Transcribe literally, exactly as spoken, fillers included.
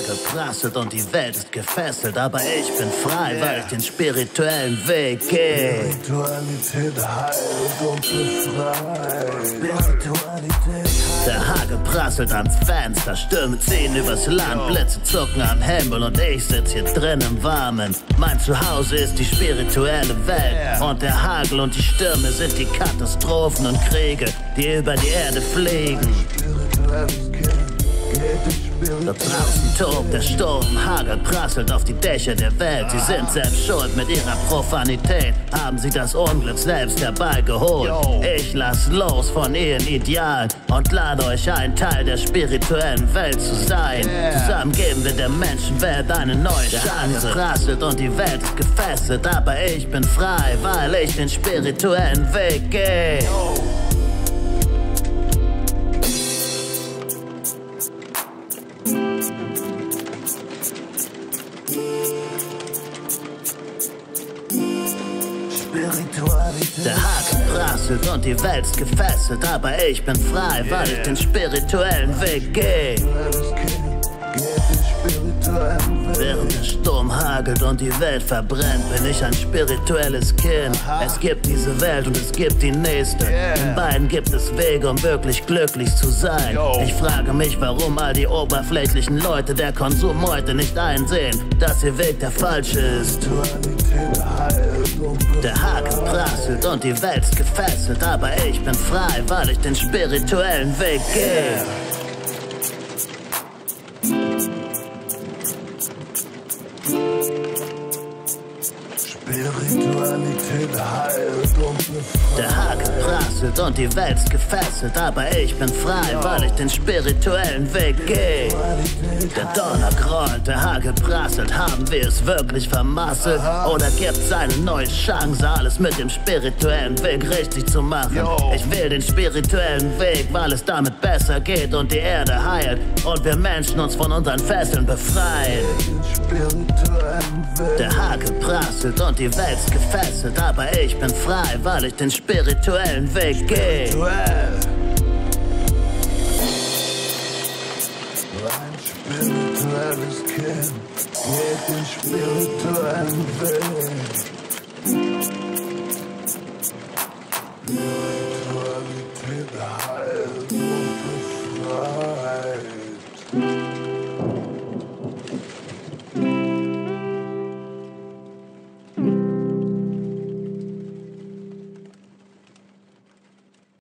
Hagel prasselt und die Welt ist gefesselt, aber ich bin frei, weil ich den spirituellen Weg gehe. Spiritualität heilt und befreit. Spiritualität Der Hagel prasselt ans Fenster, Stürme ziehen übers Land, Blitze zucken am Himmel und ich sitz hier drin im Warmen. Mein Zuhause ist die spirituelle Welt und der Hagel und die Stürme sind die Katastrophen und Kriege, die über die Erde fliegen. Da draußen tobt der Sturm, Hagel prasselt auf die Dächer der Welt. Sie sind selbst schuld mit ihrer Profanität, haben sie das Unglück selbst herbeigeholt. Ich lass los von ihren Idealen und lade euch ein, Teil der spirituellen Welt zu sein. Zusammen geben wir der Menschenwelt eine neue Chance. Prasselt und die Welt ist gefesselt, aber ich bin frei, weil ich den spirituellen Weg gehe. Der Hagel prasselt und die Welt ist gefesselt, aber ich bin frei, weil ich den spirituellen Weg gehe. Während der Sturm hagelt und die Welt verbrennt, bin ich ein spirituelles Kind. Es gibt diese Welt und es gibt die nächste. In beiden gibt es Wege, um wirklich glücklich zu sein. Ich frage mich, warum all die oberflächlichen Leute der Konsum heute nicht einsehen, dass ihr Weg der falsche ist. Der Hagel prasselt und die Welt ist gefesselt, aber ich bin frei, weil ich den spirituellen Weg gehe. Spiritualität heilt und befreit. Der Hagel prasselt und die Welt ist gefesselt, aber ich bin frei, weil ich den spirituellen Weg gehe. Der Donner grollt, der Hagel prasselt, haben wir es wirklich vermasselt? Oder gibt's eine neue Chance, alles mit dem spirituellen Weg richtig zu machen? Ich will den spirituellen Weg, weil es damit besser geht und die Erde heilt und wir Menschen uns von unseren Fesseln befreien. Der Hagel prasselt und die Welt ist gefesselt, aber ich bin frei, weil ich den spirituellen Weg gehe. Ein spirituelles Kind geht den spirituellen Weg.